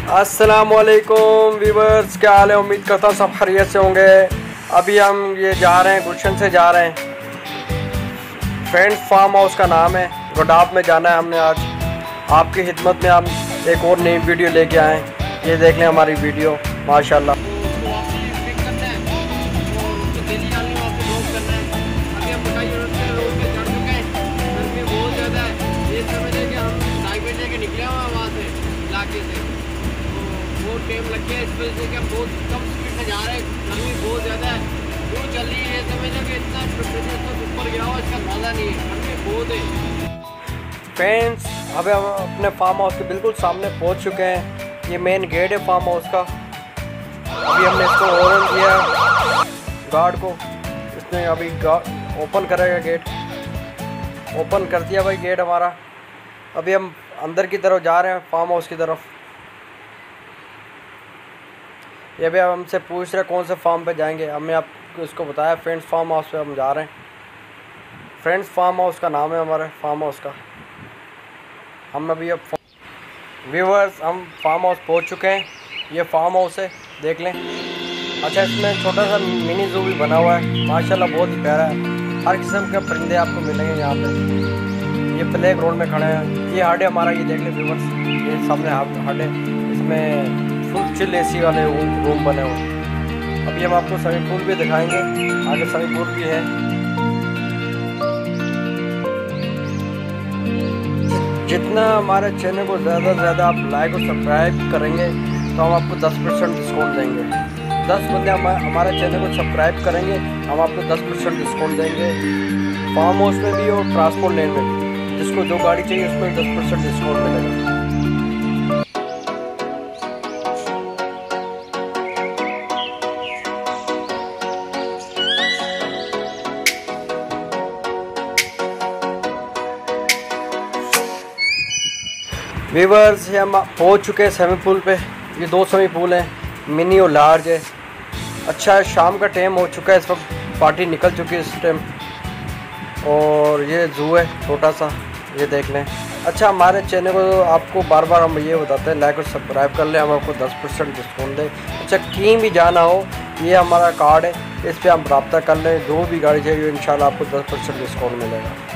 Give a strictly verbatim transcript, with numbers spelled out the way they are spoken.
अस्सलामुअलैकुम व्यूअर्स, क्या हाल है। उम्मीद करता हूँ सब खैरियत से होंगे। अभी हम ये जा रहे हैं, गुलशन से जा रहे हैं। फ्रेंड्स फार्म हाउस का नाम है, गोडाब में जाना है हमने आज। आपकी खिदमत में हम एक और नई वीडियो लेके आए हैं। ये देख लें हमारी वीडियो, माशाल्लाह। टाइम लग गया इस वजह से कि हम बहुत कम स्पीड में जा रहे हैं। गर्मी बहुत ज़्यादा है, दूर चल रही है। समझो कि इतना टेम्परेचर ऊपर गया हो, इसका मज़ा नहीं है, गर्मी बहुत है। फ्रेंड्स अभी हम अपने फार्म हाउस के बिल्कुल सामने पहुंच चुके हैं। ये मेन गेट है फार्म हाउस का। अभी हमने इसको हॉर्न दिया गार्ड को, इसने अभी ओपन करेगा गेट। ओपन कर दिया भाई गेट हमारा। अभी हम अंदर की तरफ जा रहे हैं, फार्म हाउस की तरफ। ये भी अब हमसे पूछ रहे कौन से फार्म पे जाएंगे। हमने आपको इसको बताया फ्रेंड्स फार्म हाउस पे हम जा रहे हैं। फ्रेंड्स फार्म हाउस का नाम है हमारे फार्म हाउस का। हम अभी अब व्यूअर्स हम फार्म हाउस पहुंच चुके हैं। ये फार्म हाउस है, देख लें। अच्छा, इसमें छोटा सा मिनी ज़ू भी बना हुआ है, माशाल्लाह बहुत ही प्यारा है। हर किस्म के परिंदे आपको मिलेंगे यहाँ पे। ये प्ले ग्राउंड में खड़े हैं। ये हार्डे हमारा, ये देख लें व्यूअर्स, ये सामने हार्डे। इसमें फुल चिल एसी वाले रूम बने हुए। अभी हम आपको स्विमिंग पूल भी दिखाएंगे, आगे स्विमिंग पूल भी है। जितना हमारे चैनल को ज़्यादा से ज़्यादा आप लाइक और सब्सक्राइब करेंगे तो हम आपको दस परसेंट डिस्काउंट देंगे। दस बंदे हम हमारे चैनल को सब्सक्राइब करेंगे, हम आपको दस परसेंट डिस्काउंट देंगे। फार्म हाउस में भी और ट्रांसपोर्ट लेन में भी, जिसको जो गाड़ी चाहिए उसमें दस परसेंट डिस्काउंट मिलेगा। व्यूअर्स ये हम पहुँच चुके हैं स्विमिंग पूल पे। ये दो स्विमिंग पूल हैं, मिनी और लार्ज है। अच्छा है, शाम का टाइम हो चुका है, इस वक्त पार्टी निकल चुकी है इस टाइम। और ये जू है छोटा सा, ये देख लें। अच्छा, हमारे चैनल को आपको बार बार हम ये बताते हैं लाइक और सब्सक्राइब कर लें, हम आपको दस परसेंट डिस्काउंट दें। अच्छा, कहीं भी जाना हो ये हमारा कार्ड है, इस पर आप रब्ता कर लें। जो भी गाड़ी चाहिए इंशाल्लाह आपको दस परसेंट डिस्काउंट मिलेगा।